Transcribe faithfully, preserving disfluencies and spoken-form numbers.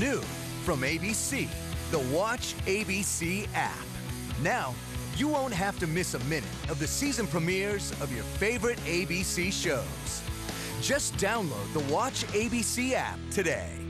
new from A B C, the Watch A B C app. Now, you won't have to miss a minute of the season premieres of your favorite A B C shows. Just download the Watch A B C app today.